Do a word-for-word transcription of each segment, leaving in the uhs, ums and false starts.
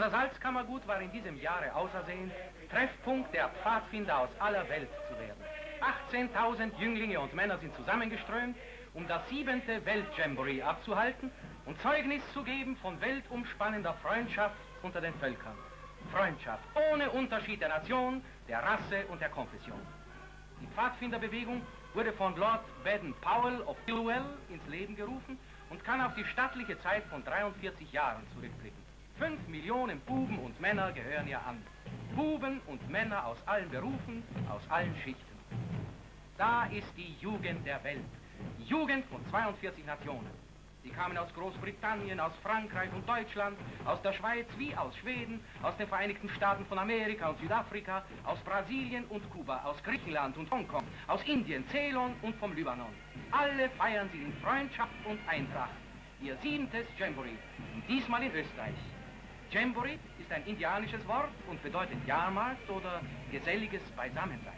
Unser Salzkammergut war in diesem Jahre ausersehen, Treffpunkt der Pfadfinder aus aller Welt zu werden. achtzehntausend Jünglinge und Männer sind zusammengeströmt, um das siebente Weltjamboree abzuhalten und Zeugnis zu geben von weltumspannender Freundschaft unter den Völkern. Freundschaft ohne Unterschied der Nation, der Rasse und der Konfession. Die Pfadfinderbewegung wurde von Lord Baden-Powell of Dilwell ins Leben gerufen und kann auf die stattliche Zeit von dreiundvierzig Jahren zurückblicken. Fünf Millionen Buben und Männer gehören ihr an. Buben und Männer aus allen Berufen, aus allen Schichten. Da ist die Jugend der Welt. Die Jugend von zweiundvierzig Nationen. Sie kamen aus Großbritannien, aus Frankreich und Deutschland, aus der Schweiz wie aus Schweden, aus den Vereinigten Staaten von Amerika und Südafrika, aus Brasilien und Kuba, aus Griechenland und Hongkong, aus Indien, Ceylon und vom Libanon. Alle feiern sie in Freundschaft und Eintracht. Ihr siebentes Jamboree, und diesmal in Österreich. Jamboree ist ein indianisches Wort und bedeutet Jahrmarkt oder geselliges Beisammensein.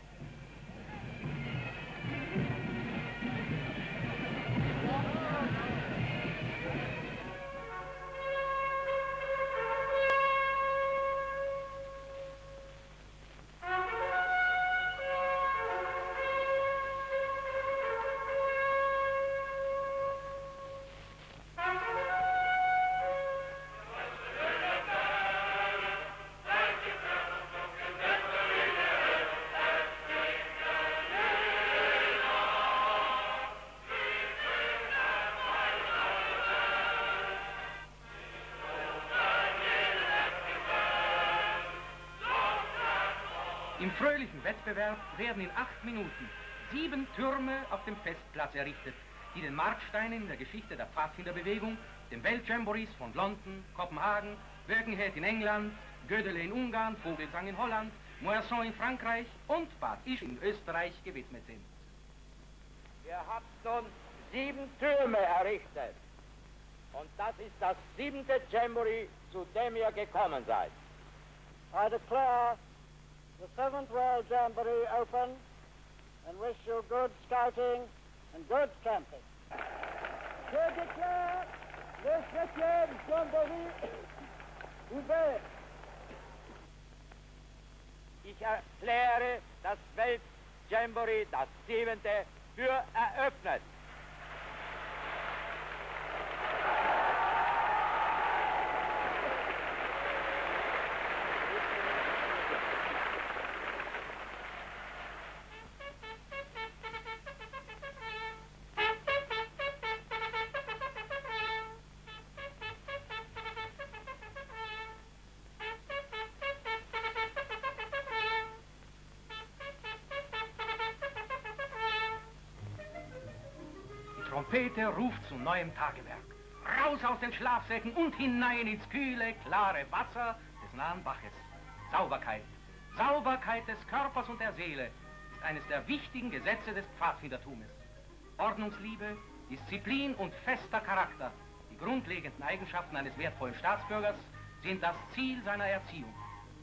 Im fröhlichen Wettbewerb werden in acht Minuten sieben Türme auf dem Festplatz errichtet, die den Marksteinen in der Geschichte der Pfadfinderbewegung, den Weltjamborees von London, Kopenhagen, Birkenhead in England, Gödele in Ungarn, Vogelsang in Holland, Moisson in Frankreich und Bad Isch in Österreich gewidmet sind. Ihr habt nun sieben Türme errichtet. Und das ist das siebente Jamboree, zu dem ihr gekommen seid. I declare the seventh World Jamboree open and wish you good scouting and good camping. Je déclare le septième Jamboree ouvert. Ich erkläre das Weltjamboree, das siebente, für eröffnet. Die Trompete ruft zu neuem Tagewerk. Raus aus den Schlafsäcken und hinein ins kühle, klare Wasser des nahen Baches. Sauberkeit. Sauberkeit des Körpers und der Seele ist eines der wichtigen Gesetze des Pfadfindertumes. Ordnungsliebe, Disziplin und fester Charakter, die grundlegenden Eigenschaften eines wertvollen Staatsbürgers, sind das Ziel seiner Erziehung.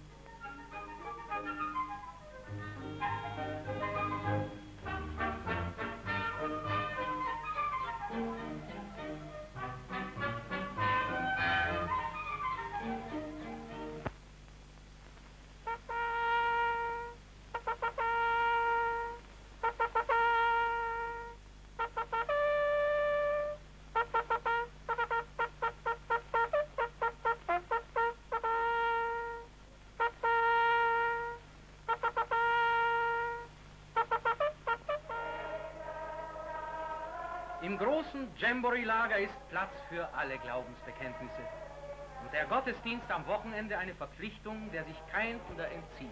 Im großen Jamboree-Lager ist Platz für alle Glaubensbekenntnisse. Und der Gottesdienst am Wochenende eine Verpflichtung, der sich kein oder entzieht.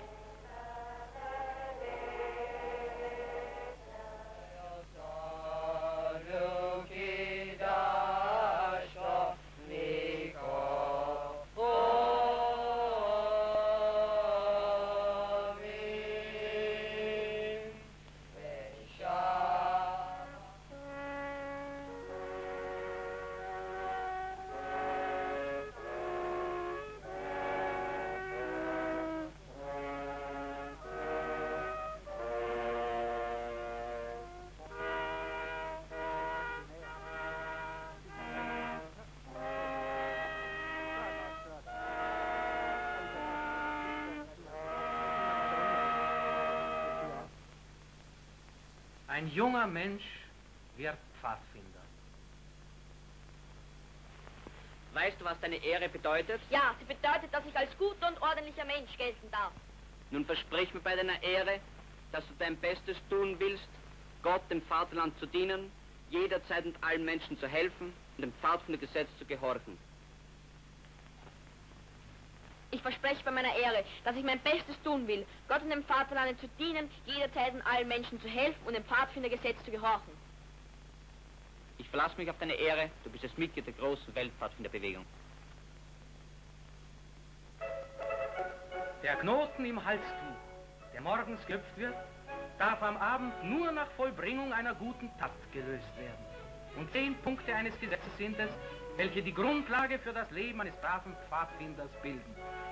Ein junger Mensch wird Pfadfinder. Weißt du, was deine Ehre bedeutet? Ja, sie bedeutet, dass ich als guter und ordentlicher Mensch gelten darf. Nun versprich mir bei deiner Ehre, dass du dein Bestes tun willst, Gott, dem Vaterland zu dienen, jederzeit und allen Menschen zu helfen und dem Pfadfindergesetz zu gehorchen. Ich verspreche bei meiner Ehre, dass ich mein Bestes tun will, Gott und dem Vaterlande zu dienen, jederzeit und allen Menschen zu helfen und dem Pfadfindergesetz zu gehorchen. Ich verlasse mich auf deine Ehre, du bist das Mitglied der großen Weltpfadfinderbewegung. Der Knoten im Halstuch, der morgens gelöpft wird, darf am Abend nur nach Vollbringung einer guten Tat gelöst werden. Und zehn Punkte eines Gesetzes sind es, welche die Grundlage für das Leben eines braven Pfadfinders bilden.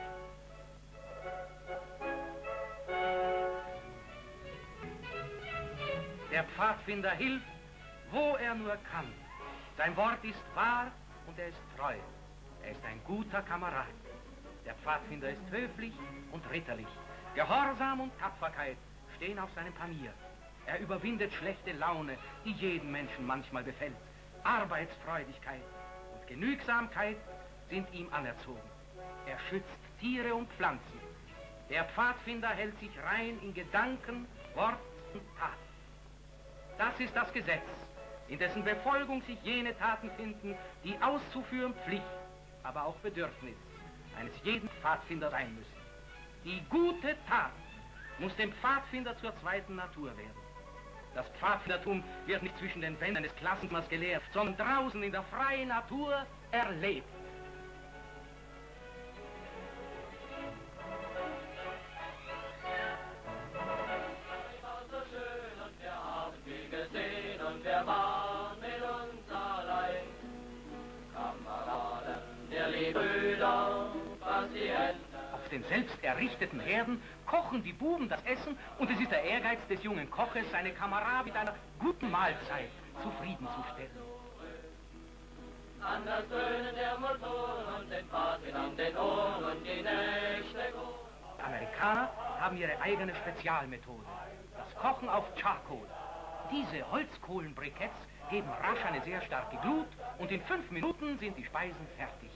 Der Pfadfinder hilft, wo er nur kann. Sein Wort ist wahr und er ist treu. Er ist ein guter Kamerad. Der Pfadfinder ist höflich und ritterlich. Gehorsam und Tapferkeit stehen auf seinem Panier. Er überwindet schlechte Laune, die jeden Menschen manchmal befällt. Arbeitsfreudigkeit und Genügsamkeit sind ihm anerzogen. Er schützt Tiere und Pflanzen. Der Pfadfinder hält sich rein in Gedanken, Wort und Tat. Das ist das Gesetz, in dessen Befolgung sich jene Taten finden, die auszuführen Pflicht, aber auch Bedürfnis eines jeden Pfadfinders sein müssen. Die gute Tat muss dem Pfadfinder zur zweiten Natur werden. Das Pfadfindertum wird nicht zwischen den Wänden des Klassenzimmers gelehrt, sondern draußen in der freien Natur erlebt. Auf den selbst errichteten Herden kochen die Buben das Essen und es ist der Ehrgeiz des jungen Koches, seine Kameraden mit einer guten Mahlzeit zufriedenzustellen. An das Dröhnen der Motoren und den Fahrten an den Ohren und die Nächte. Die Amerikaner haben ihre eigene Spezialmethode, das Kochen auf Charcoal. Diese Holzkohlenbriketts geben rasch eine sehr starke Glut und in fünf Minuten sind die Speisen fertig.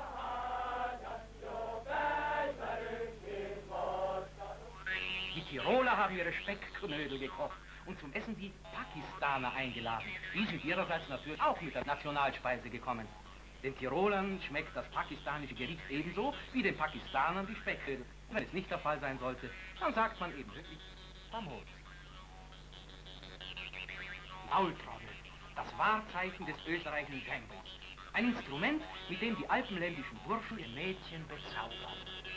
Die Tiroler haben ihre Speckknödel gekocht und zum Essen die Pakistaner eingeladen. Die sind ihrerseits natürlich auch mit der Nationalspeise gekommen. Den Tirolern schmeckt das pakistanische Gericht ebenso wie den Pakistanern die Speckknödel. Wenn es nicht der Fall sein sollte, dann sagt man eben wirklich Famos. Maultrommel, das Wahrzeichen des österreichischen Tangos. Ein Instrument, mit dem die alpenländischen Burschen ihr Mädchen bezaubern.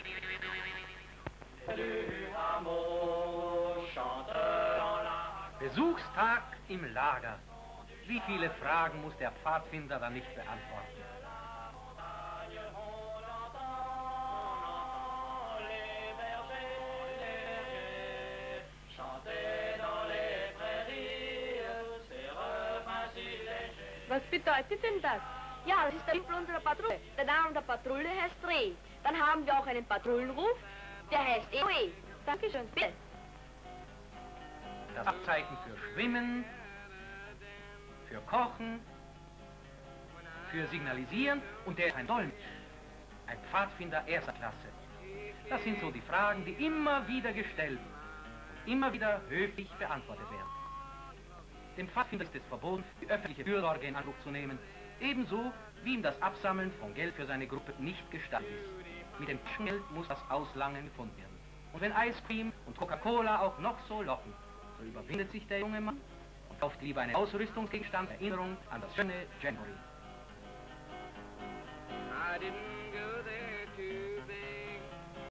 Besuchstag im Lager. Wie viele Fragen muss der Pfadfinder dann nicht beantworten? Was bedeutet denn das? Ja, das ist der Wimpel unserer Patrouille. Der Name der Patrouille heißt Reh. Dann haben wir auch einen Patrouillenruf, der heißt E O E. Dankeschön, bitte. Das Abzeichen für Schwimmen, für Kochen, für Signalisieren und der ist ein Dolmetsch. Ein Pfadfinder erster Klasse. Das sind so die Fragen, die immer wieder gestellt und immer wieder höflich beantwortet werden. Dem Pfadfinder ist es verboten, die öffentliche Fürsorge in Anspruch zu nehmen, ebenso wie ihm das Absammeln von Geld für seine Gruppe nicht gestattet ist. Mit dem Taschengeld muss das Auslangen gefunden werden. Und wenn Eiscreme und Coca-Cola auch noch so locken, so überwindet sich der junge Mann und kauft lieber einen Ausrüstungsgegenstand, Erinnerung an das schöne Jamboree.